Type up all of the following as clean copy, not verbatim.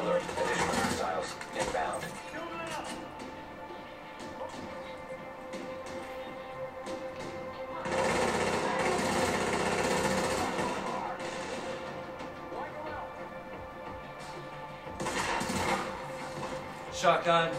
Alert. Additional missiles inbound. Shotgun.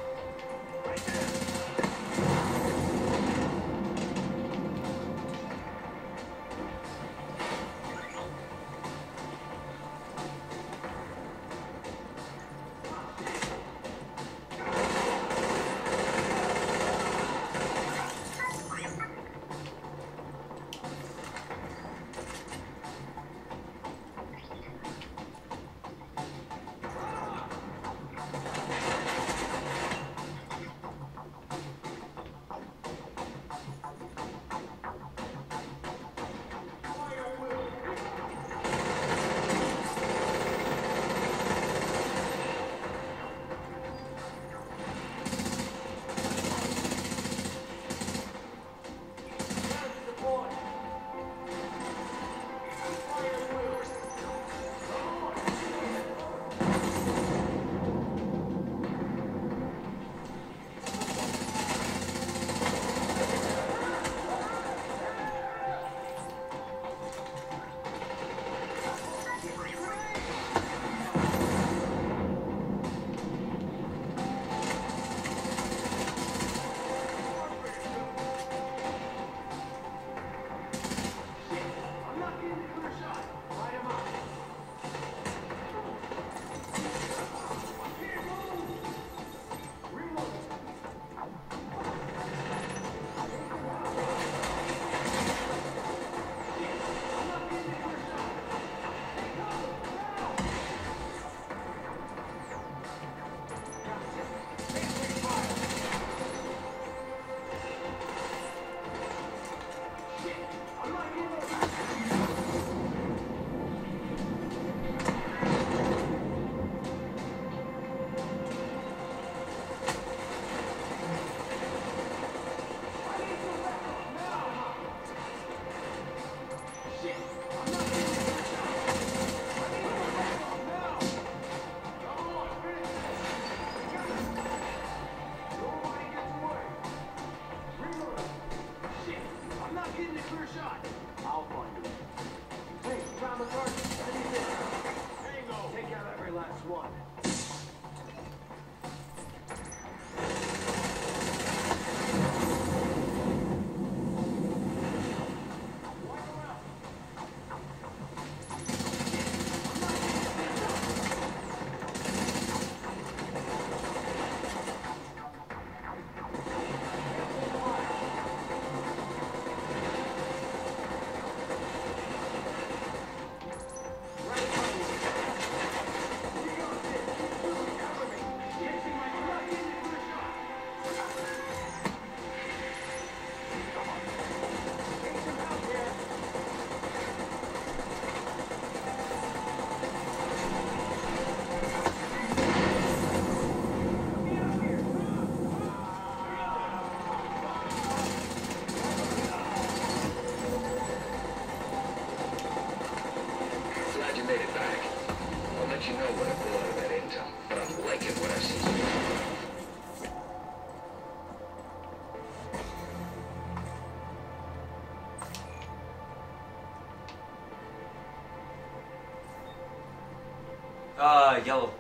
Yellow.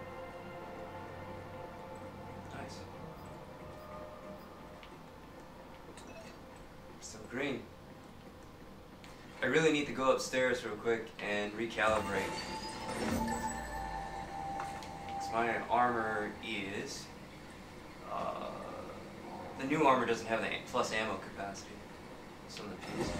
Nice. Some green. I really need to go upstairs real quick and recalibrate. So my armor is... the new armor doesn't have the plus ammo capacity. Some of the pieces.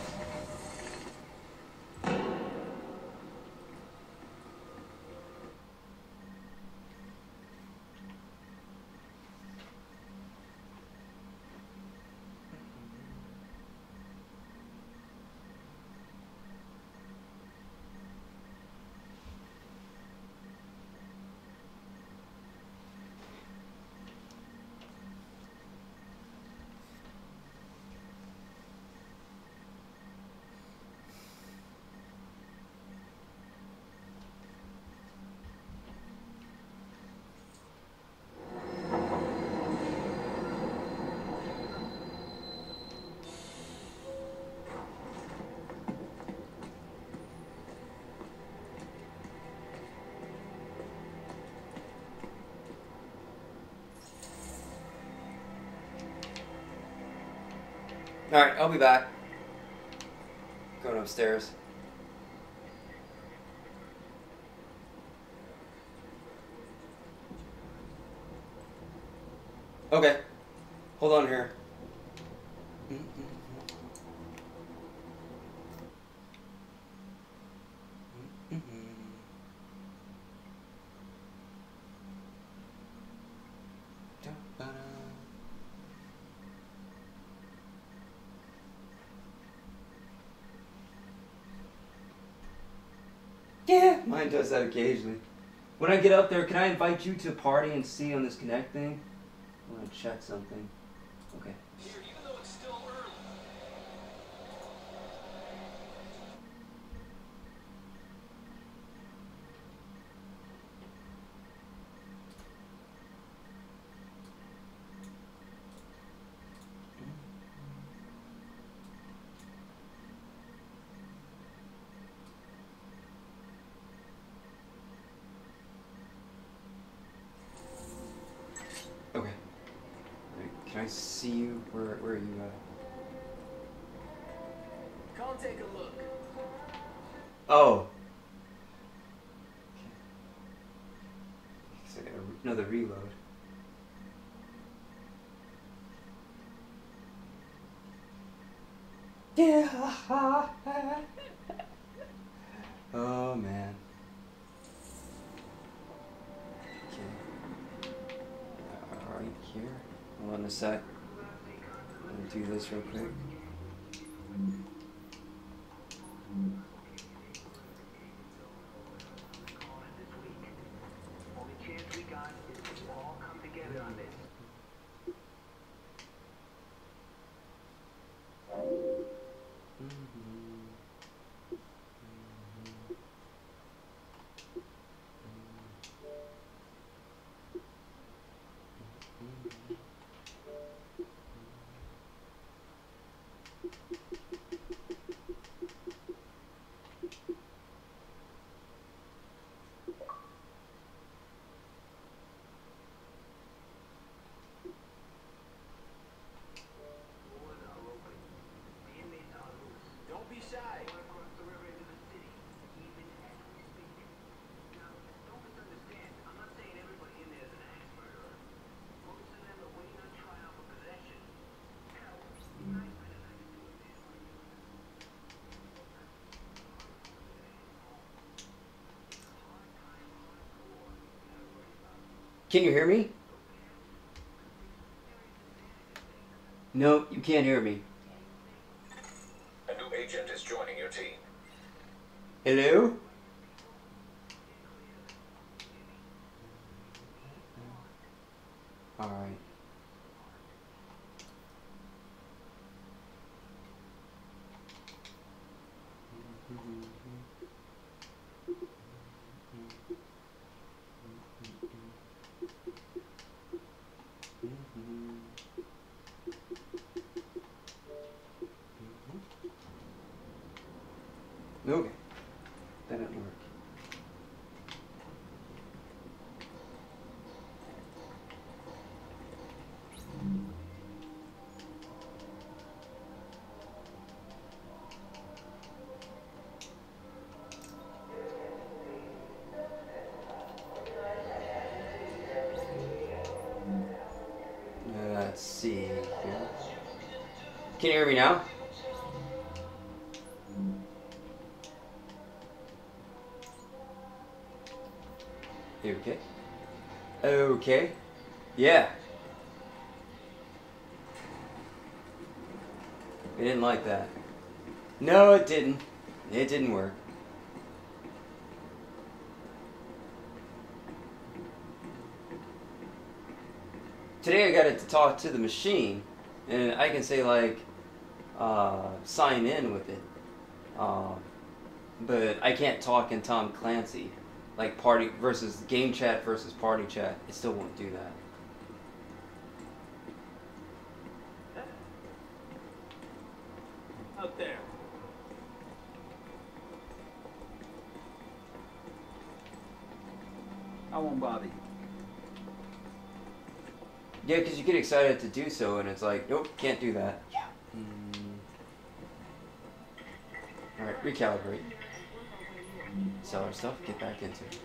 Alright, I'll be back. Going upstairs. Okay. Hold on here. Yeah, mine does that occasionally. When I get up there, can I invite you to a party and see on this Connect thing? I want to check something. Okay. Here, even though it's still early. Okay. Can I see you? Where are you at? Come take a look. Oh. Okay. Another reload. Yeah. Oh man. Okay. Right here. Hold on a sec. I'm gonna do this real quick. Don't be shy. Can you hear me? No, you can't hear me. A new agent is joining your team. Hello? Alright. Okay. That didn't work. Let's see here. Can you hear me now? Okay. Okay. Yeah. We didn't like that. No, it didn't. It didn't work. Today I got it to talk to the machine, and I can say like, sign in with it. But I can't talk in Tom Clancy. Like party versus game chat versus party chat. It still won't do that. Out there. I won't bother you. Yeah, because you get excited to do so, and it's like, nope, can't do that. Yeah. Alright, recalibrate. Sell our stuff, get back into it.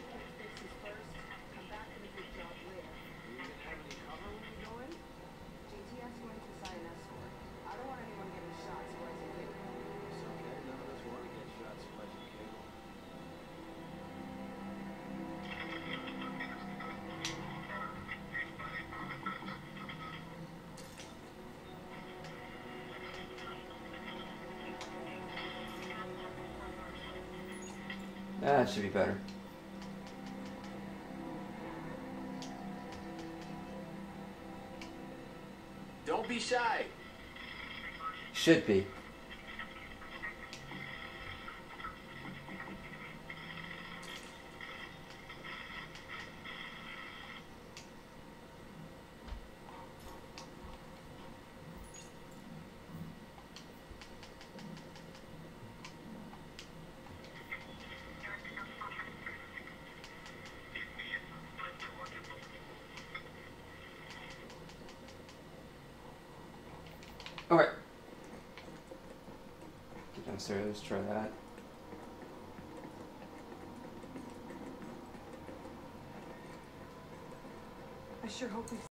That should be better. Don't be shy. Should be. Alright. Get downstairs, let's try that. I sure hope we